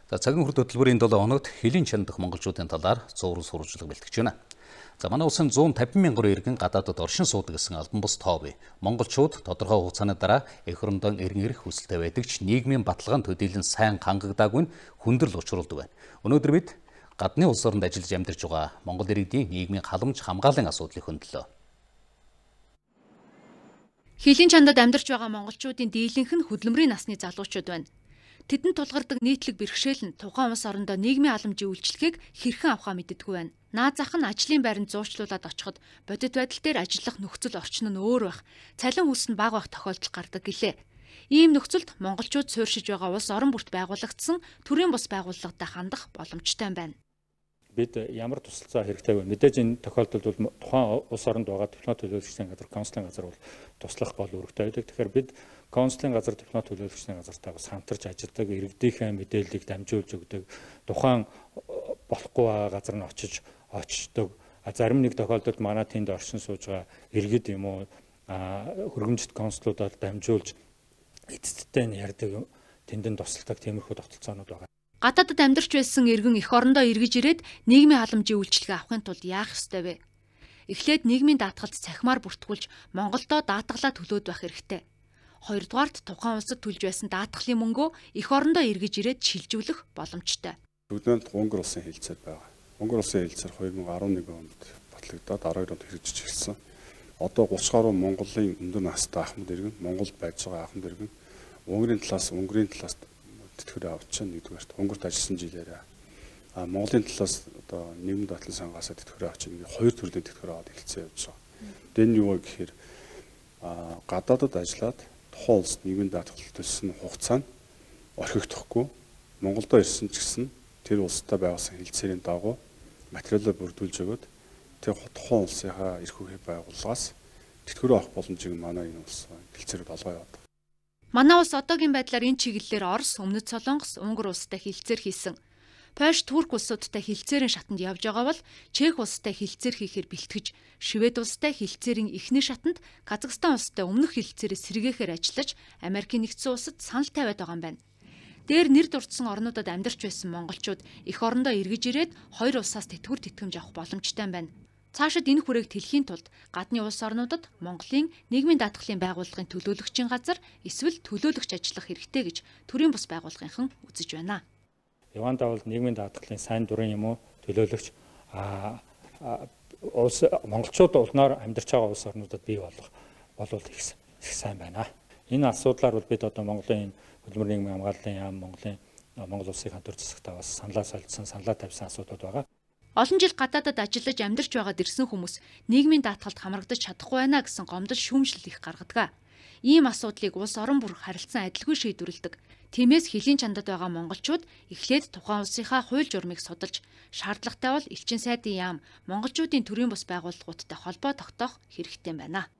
За цагийн хүрд хөтөлбөрийн 7 хоногт хилийн чанд дах монголчуудын талаар зураг сурвалжлага бэлтгэж байна. За манай улсын 150 мянган иргэн гадаадд оршин суудаг гэсэн албан бус тоо бий. Монголчууд тодорхой хугацааны дараа эх орондоо иргэн ирэх хүсэлтэй байдаг ч нийгмийн баталгаан төдийлөн сайн хангагдаагүй нь хүндрэл учруулдаг байна. Өнөөдөр бид гадны улс оронд ажиллаж амьдарч байгаа монгол иргэдийн нийгмийн халамж хамгааллын асуудлыг хөндлөө. Хилийн чандад амьдарч байгаа монголчуудын дийлэнх нь хөдөлмөрийн насны залуучууд байна. Тэдэнд тулгардаг нийтлэг бэрхшээл нь тухайн улс орондоо нийгмийн халамжийн үйлчлэгийг хэрхэн авахаа мэддэггүй байна. Наад зах нь ажлын байранд зуучлуулаад очиход бодит байдал дээр ажиллах нөхцөл орчин нь өөр байх, цалин хүс нь бага байх тохиолдол гардаг гэлээ. Ийм нөхцөлд монголчууд суурьшиж байгаа улс орон бүрт байгуулагдсан төрийн бус байгууллагатай хандах боломжтой байна. Бид ямар тусалцаа хэрэгтэй вэ? Мэдээж энэ тохиолдолд бол тухайн улс оронд байгаа дипломат төлөөлөгчдийн газар, консулын газар бол туслах гол үүрэгтэй байдаг. Тэгэхээр бид консулын газар, дипломат төлөөлөгчдийн газартай бас хамтарч ажилладаг, иргэдийнхээ мэдээллийг дамжуулж өгдөг, тухайн болохгүй байгаа газар нь очдог. Зарим нэг тохиолдолд манай тэнд оршин сууж байгаа иргэд юм уу хөргөмжит консулуудаар дамжуулж эцэсттэй нь ярьдаг, тэндэн тусалдаг тиймэрхүү тогтолцоонууд байгаа. Гадаадд амьдарч байсан иргэн эх орондоо эргэж ирээд нийгмийн халамжийн үйлчлэгээ авахын тулд яах ёстой вэ? Эхлээд нийгмийн даатгалд цахимаар бүртгүүлж Монголдо даатгалаа төлөөд байх хэрэгтэй. Хоёрдугаарт тухайн улсад төлж байсан даатгалын мөнгөө эх орондоо эргэж ирээд шилжүүлэх боломжтой. Бүгдээр Унгар улсын хэлцээр байгаа. Унгар улсын хэлцээр 2011 онд батлагдаад 12 онд хэрэгжиж эхэлсэн. Одоо 30 гаруй Монголын өндөр настай ахмад иргэн, Монголд байж байгаа ахмад иргэн Унгарын талаас тэтгэврээ авч чинь нэгдүгээрт Унгарт ажилласан жилээрээ Монголын талаас одоо нийгмийн даатгалын сангаас тэтгэврээ авч чинь хоёр төрлийн тэтгэврээ аваад хэлцээ явж байгаа. Дэн юу вэ гэхээр гадаадд ажиллаад тухайн улс нийгмийн даатгал төлсөн хугацаа нь орхигдохгүй Монголдо ирсэн ч гэсэн тэр улстай байгуулсан хэлцээрийн дагуу материалаа бүрдүүлж өгöd тэр тухайн улсынхаа эрх үхий байгууллагаас тэтгэврээ авах боломжийг манай энэ улс хэлцээрүүд олгоо яваад. Манай улс одоогийн байдлаар энэ чиглэлээр Орос, Өмнөд Солонгос, Унгар улстай хэлцээр хийсэн. Польш, Турк улсуудтай хэлцээрийн шатанд явж байгаа бол Чех улстай хэлцээр хийхээр бэлтгэж, Швед улстай хэлцээрийн эхний шатанд Казахстан улстай өмнөх хэлцээрээс сэргээхээр ажиллаж, Америкийн нэгдсэн улсад санал тавиад байгаа юм байна. Дээр нэр дурдсан орнуудад амьдарч байсан монголчууд эх орондоо эргэж ирээд хоёр улсаас тэтгэвэр тэтгэмж авах боломжтой юм байна. Цаашид энэ хүрээг тэлхийн тулд гадны улс орнуудад Монголын нийгмийн даатгалын байгууллагын төлөөлөгчийн газар эсвэл төлөөлөгч ажиллах хэрэгтэй гэж төрийн бус байгууллагынхан үзэж байна. Яван давалд нийгмийн даатгалын сайн дурын юм уу төлөөлөгч монголчууд улнаар амьдарч байгаа улс орнуудад бий болох болвол их сайн байна. Энэ асуудлаар бол бид одоо Монголын хөдөлмөрийн нийгмийн хамгааллын яам, Монгол улсын хандвар засагтаа бас саналаа тавьсан асуудлууд байгаа. Олон жил гадаадд ажиллаж амьдарч байгаад ирсэн хүмүүс нийгмийн даатгалд хамрагдаж чадахгүй байна гэсэн гомдол шүүмжлэл их гаргадаг. Ийм асуудлыг улс орон бүр харилцан адилгүй шийдвэрлэдэг. Тиймээс хилийн чандад байгаа монголчууд эхлээд тухайн улсынхаа хууль журмыг судалж, шаардлагатай бол элчин сайдын яам, монголчуудын төрийн бус байгууллагуудтай холбоо тогтоох хэрэгтэй байна.